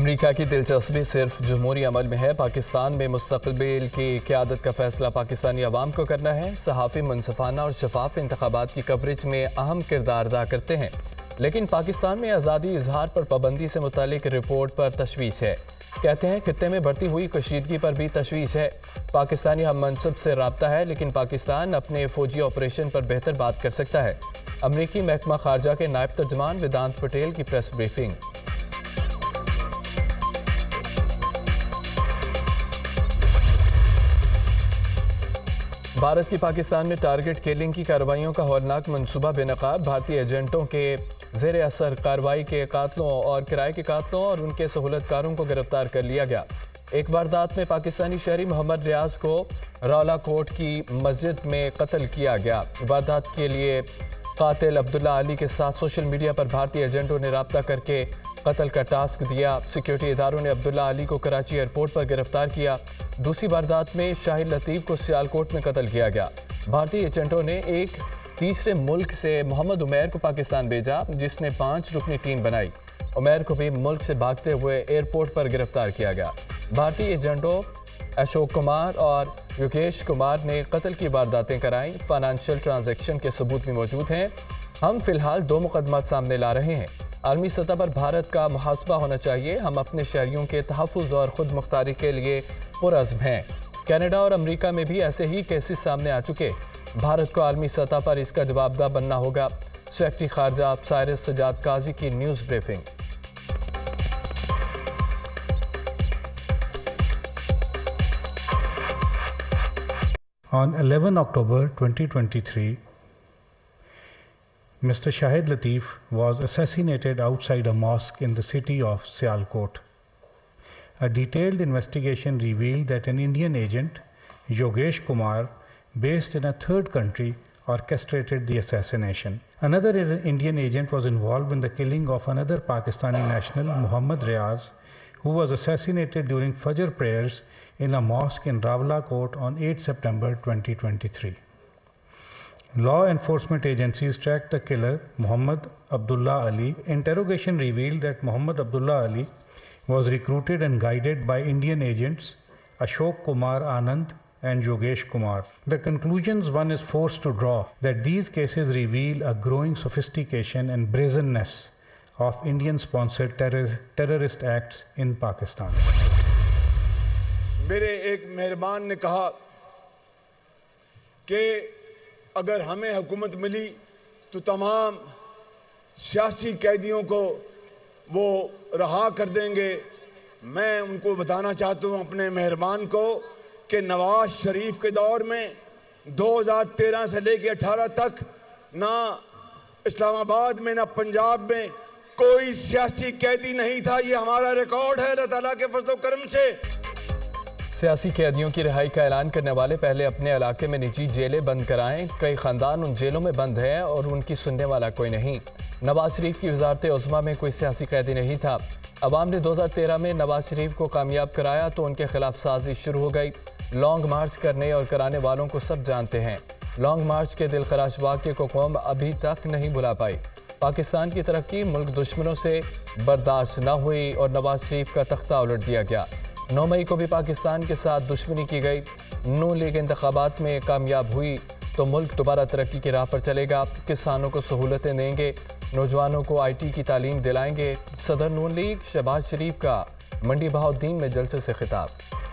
America की दिलचस्पी सिर्फ जमहूरी अमल में है। पाकिस्तान में मुस्तक़बिल की क़यादत का फैसला पाकिस्तानी अवाम को करना है। सहाफ़ी मुनसिफ़ाना और शफाफ इंतख़ाबात की कवरेज में अहम किरदार अदा करते हैं, लेकिन पाकिस्तान में आज़ादी इजहार पर पाबंदी से मुतालिक रिपोर्ट पर तशवीश है। कहते हैं खित्ते में बढ़ती हुई कशीदगी पर भी तशवीश है। पाकिस्तानी हम मनसब से राब्ता है, लेकिन पाकिस्तान अपने फ़ौजी ऑपरेशन पर बेहतर बात कर सकता है। अमरीकी महकमा खारजा के नायब तर्जमान वेदांत पटेल की प्रेस ब्रीफिंग। भारत की पाकिस्तान में टारगेट किलिंग की कार्रवाइयों का हौलनाक मनसूबा बेनकाब। भारतीय एजेंटों के ज़ेर असर कार्रवाई के कातलों और किराए के कातलों और उनके सहूलतकारों को गिरफ्तार कर लिया गया। एक वारदात में पाकिस्तानी शहरी मोहम्मद रियाज को रौला कोट की मस्जिद में कत्ल किया गया। वारदात के लिए कातिल अब्दुल्ला अली के साथ सोशल मीडिया पर भारतीय एजेंटों ने रब्ता करके कत्ल का टास्क दिया। सिक्योरिटी इदारों ने अब्दुल्ला अली को कराची एयरपोर्ट पर गिरफ्तार किया। दूसरी वारदात में शाहिद लतीफ़ को सियालकोट में कत्ल किया गया। भारतीय एजेंटों ने एक तीसरे मुल्क से मोहम्मद उमैर को पाकिस्तान भेजा, जिसने 5 रुकनी टीम बनाई। उमैर को भी मुल्क से भागते हुए एयरपोर्ट पर गिरफ्तार किया गया। भारतीय एजेंटों अशोक कुमार और योगेश कुमार ने कत्ल की वारदातें कराई। फाइनेंशियल ट्रांजैक्शन के सबूत भी मौजूद हैं। हम फिलहाल 2 मुकदमात सामने ला रहे हैं। आलमी सतह पर भारत का मुहासबा होना चाहिए। हम अपने शहरियों के तहफ़्फ़ुज़ और ख़ुद मुख्तारी के लिए पुरअज़्म हैं। कनाडा और अमेरिका में भी ऐसे ही केसेस सामने आ चुके। भारत को आलमी सतह पर इसका जवाबदेह बनना होगा। सेक्रेटरी खारजा साइरस सजाद काजी की news briefing. On 11 October 2023, Mr. Shahid Lateef was assassinated outside a mosque in the city of Sialkot. A detailed investigation revealed that an Indian agent, Yogesh Kumar, based in a third country, orchestrated the assassination. Another Indian agent was involved in the killing of another Pakistani national, Mohammad Riaz, who was assassinated during Fajr prayers in a mosque in Rawalakot on 8 September 2023. Law enforcement agencies tracked the killer, Mohammad Abdullah Ali. Interrogation revealed that Mohammad Abdullah Ali was recruited and guided by Indian agents Ashok Kumar Anand and Yogesh Kumar. The conclusions one is forced to draw that these cases reveal a growing sophistication and brazenness of Indian-sponsored terrorist acts in Pakistan. मेरे एक मेहरबान ने कहा कि अगर हमें हुकूमत मिली तो तमाम सियासी कैदियों को वो रहा कर देंगे। मैं उनको बताना चाहता हूँ अपने मेहरबान को कि नवाज शरीफ के दौर में 2013 से लेकर 18 तक ना इस्लामाबाद में ना पंजाब में कोई सियासी कैदी नहीं था। ये हमारा रिकॉर्ड है अल्लाह ताला के फज़ल करम से। सियासी कैदियों की रिहाई का ऐलान करने वाले पहले अपने इलाके में निजी जेलें बंद कराएं। कई ख़ानदान उन जेलों में बंद हैं और उनकी सुनने वाला कोई नहीं। नवाज शरीफ की वजारत उज़्मा में कोई सियासी कैदी नहीं था। अवाम ने 2013 में नवाज शरीफ को कामयाब कराया तो उनके खिलाफ साजिश शुरू हो गई। लॉन्ग मार्च करने और कराने वालों को सब जानते हैं। लॉन्ग मार्च के दिलखराश वाक़े को कौम अभी तक नहीं भुला पाई। पाकिस्तान की तरक्की मुल्क दुश्मनों से बर्दाश्त न हुई और नवाज शरीफ का तख्ता उलट दिया गया। 9 मई को भी पाकिस्तान के साथ दुश्मनी की गई। नून लीग इंतखाबात में कामयाब हुई तो मुल्क दोबारा तरक्की की राह पर चलेगा। किसानों को सहूलतें देंगे, नौजवानों को IT की तालीम दिलाएंगे। सदर नून लीग शहबाज शरीफ का मंडी बहाउद्दीन में जलसे से खिताब।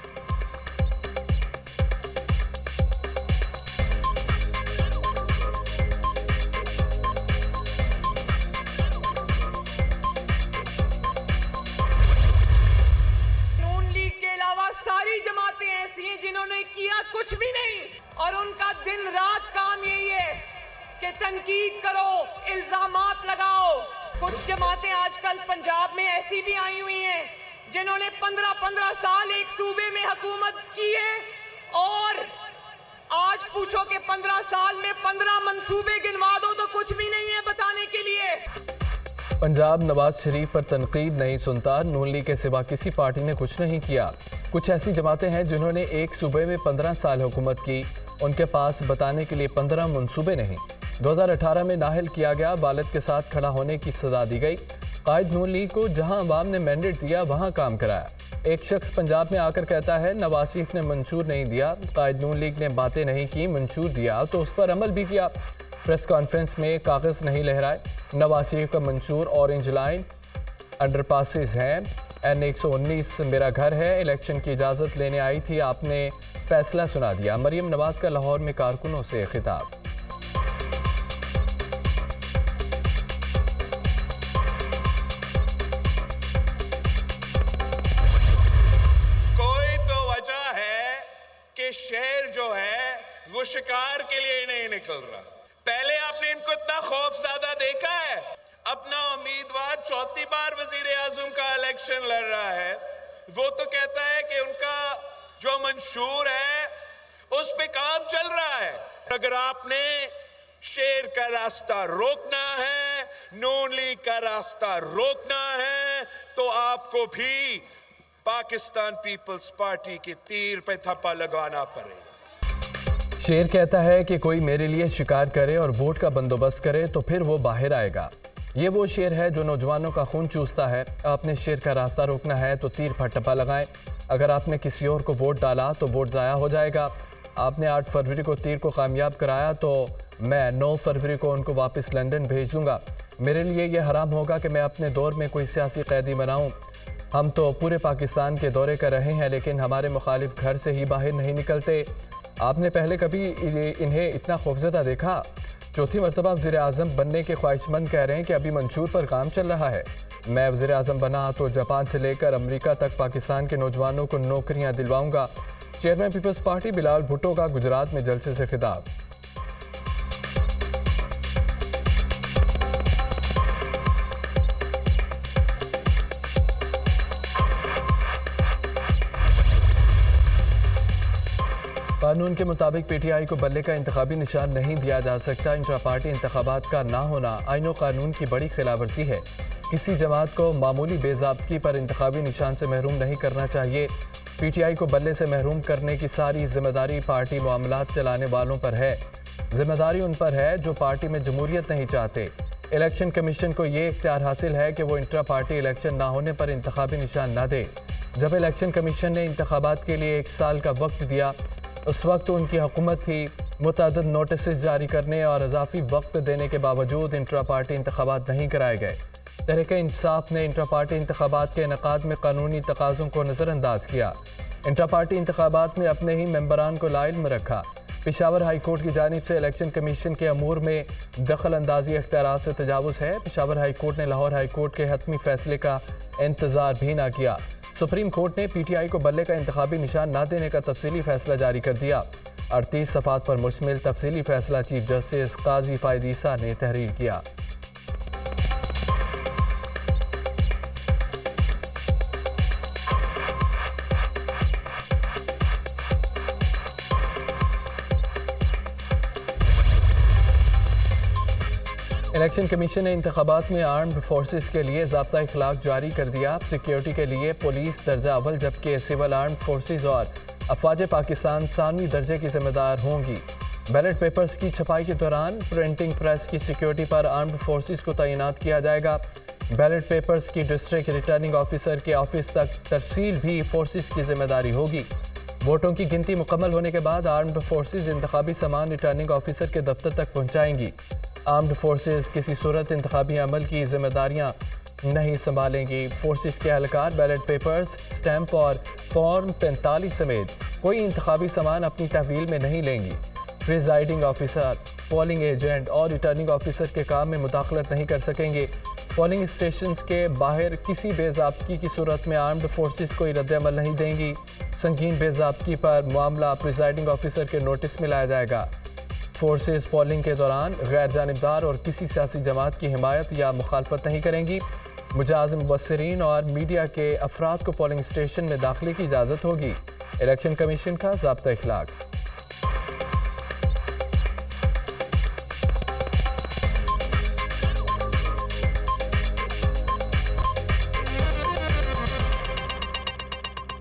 जिन्होंने किया कुछ भी नहीं और उनका दिन रात काम यही है कि तनकीद करो, इल्जामात लगाओ। कुछ जमातें आजकल पंजाब में ऐसी भी आई हुई हैं जिन्होंने 15-15 साल एक सूबे में हुकूमत की है और आज पूछो कि 15 साल में 15 मंसूबे गिनवा दो तो कुछ भी नहीं है बताने के लिए। पंजाब नवाज शरीफ पर तनकीद नहीं सुनता। नून लीग के सिवा किसी पार्टी ने कुछ नहीं किया। कुछ ऐसी जमातें हैं जिन्होंने एक सूबे में 15 साल हुकूमत की, उनके पास बताने के लिए 15 मंसूबे नहीं। 2018 में नाहल किया गया, वालिद के साथ खड़ा होने की सजा दी गई। कायद नून लीग को जहां अवाम ने मैंडेट दिया वहां काम कराया। एक शख्स पंजाब में आकर कहता है नवाज शरीफ ने मंशूर नहीं दिया, कायद नून लीग ने बातें नहीं की, मंशूर दिया तो उस पर अमल भी किया। प्रेस कॉन्फ्रेंस में कागज़ नहीं लहराए। नवाज शरीफ का मंशूर ऑरेंज लाइन अंडरपासेस हैं, N119 मेरा घर है, इलेक्शन की इजाज़त लेने आई थी, आपने फैसला सुना दिया। मरीम नवाज का लाहौर में कारकुनों से खिताब। शेर जो है वो शिकार के लिए नहीं निकल रहा। पहले आपने इनको इतना खौफज़दा देखा है। अपना उम्मीदवार चौथी बार वजीर आजम का इलेक्शन लड़ रहा है, वो तो कहता है कि उनका जो मंशूर है उस पे काम चल रहा है। अगर आपने शेर का रास्ता रोकना है, नून लीग का रास्ता रोकना है, तो आपको भी पाकिस्तान पीपल्स पार्टी के तीर पे थप्पा लगाना पड़ेगा। शेर कहता है कि कोई मेरे लिए शिकार करे और वोट का बंदोबस्त करे तो फिर वो बाहर आएगा। ये वो शेर है जो नौजवानों का खून चूसता है। आपने शेर का रास्ता रोकना है तो तीर पर टप्पा लगाएं। अगर आपने किसी और को वोट डाला तो वोट ज़ाया हो जाएगा। आपने 8 फरवरी को तीर को कामयाब कराया तो मैं 9 फरवरी को उनको वापस लंदन भेज दूंगा। मेरे लिए ये हराम होगा कि मैं अपने दौर में कोई सियासी कैदी बनाऊं। हम तो पूरे पाकिस्तान के दौरे कर रहे हैं लेकिन हमारे मुखालिफ घर से ही बाहर नहीं निकलते। आपने पहले कभी इन्हें इतना खौफज़दा देखा? चौथी मरतबा वज़ीर आज़म बनने के ख्वाहिशमंद कह रहे हैं कि अभी मंशूर पर काम चल रहा है। मैं वज़ीर आज़म बना तो जापान से लेकर अमेरिका तक पाकिस्तान के नौजवानों को नौकरियां दिलवाऊंगा। चेयरमैन पीपल्स पार्टी बिलावल भुट्टो का गुजरात में जलसे से खिताब। कानून के मुताबिक पीटीआई को बल्ले का इंतखाबी निशान नहीं दिया जा सकता। इंट्रा पार्टी इंतखाबात का ना होना आईन व कानून की बड़ी खिलाफवर्जी है। किसी जमात को मामूली बेज़ाब्तगी पर इंतखाबी निशान से महरूम नहीं करना चाहिए। पीटीआई को बल्ले से महरूम करने की सारी जिम्मेदारी पार्टी मामलात चलाने वालों पर है। जिम्मेदारी उन पर है जो पार्टी में जमहूरियत नहीं चाहते। इलेक्शन कमीशन को ये इख्तियार हासिल है कि वो इंट्रा पार्टी इलेक्शन ना होने पर इंतखाबी निशान न दे। जब इलेक्शन कमीशन ने इंतखाबात के लिए 1 साल का वक्त दिया उस वक्त उनकी हुकूमत थी। मुतअद्दिद नोटिस जारी करने और इजाफी वक्त देने के बावजूद इंट्रा पार्टी इंतखाबात नहीं कराए गए। तहरीक इंसाफ ने इंट्रा पार्टी इंतखाबात के इनेकाद में कानूनी तकाज़ों को नज़रअंदाज किया। इंट्रा पार्टी इंतखाबात में अपने ही मेंबरान को लाइल्म रखा। पेशावर हाई कोर्ट की जानिब से इलेक्शन कमीशन के अमूर में दखल अंदाजी इख्तियार से तजावुज़ है। पेशावर हाई कोर्ट ने लाहौर हाई कोर्ट के हतमी फैसले का इंतज़ार भी ना किया। सुप्रीम कोर्ट ने पीटीआई को बल्ले का इंतखाबी निशान न देने का तफसीली फैसला जारी कर दिया। 38 सफ़ात पर मुश्तमिल तफसीली फैसला चीफ जस्टिस काजी फायद ईसा ने तहरीर किया। इलेक्शन कमीशन ने इंतखाबात में आर्म्ड फोर्सेस के लिए ज़ाब्ता इखलाक जारी कर दिया। सिक्योरिटी के लिए पुलिस दर्जा अव्वल जबकि सिविल आर्म्ड फोर्सेस और अफवाज पाकिस्तान सानवी दर्जे की जिम्मेदार होंगी। बैलेट पेपर्स की छपाई के दौरान प्रिंटिंग प्रेस की सिक्योरिटी पर आर्म्ड फोर्सेस को तैनात किया जाएगा। बैलेट पेपर्स की डिस्ट्रिक्ट रिटर्निंग ऑफिसर के ऑफिस तक तरसील भी फोर्सेस की जिम्मेदारी होगी। वोटों की गिनती मुकम्मल होने के बाद आर्म्ड फोर्सेस इंतखाबी सामान रिटर्निंग ऑफिसर के दफ्तर तक पहुँचाएंगी। आर्म्ड फोर्सेस किसी सूरत इंतखाबी अमल की जिम्मेदारियाँ नहीं संभालेंगी। फोर्सेस के एहलकार बैलेट पेपर्स, स्टैंप और फॉर्म 45 समेत कोई इंतखाबी सामान अपनी तहवील में नहीं लेंगी। प्रिजाइडिंग ऑफिसर, पोलिंग एजेंट और रिटर्निंग ऑफिसर के काम में मुदाखलत नहीं कर सकेंगे। पोलिंग स्टेशन के बाहर किसी बेज़ाब्तगी की सूरत में आर्म्ड फोर्सेस कोई रद्द-ए-अमल नहीं देंगी। संगीन बेज़ाब्तगी पर मामला प्रिजाइडिंग ऑफिसर के नोटिस में लाया जाएगा। फोर्सेस पोलिंग के दौरान गैर जानिबदार और किसी सियासी जमात की हिमायत या मुखालफत नहीं करेंगी। मुजाज़ मुबस्सिरीन और मीडिया के अफराद को पोलिंग स्टेशन में दाखिले की इजाज़त होगी। इलेक्शन कमीशन का ज़ाब्ता इखलाक।